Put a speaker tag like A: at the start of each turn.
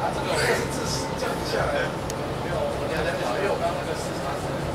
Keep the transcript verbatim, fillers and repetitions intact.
A: 这个是自死降下来的。没有，我两两秒，因为我刚刚那个视差是。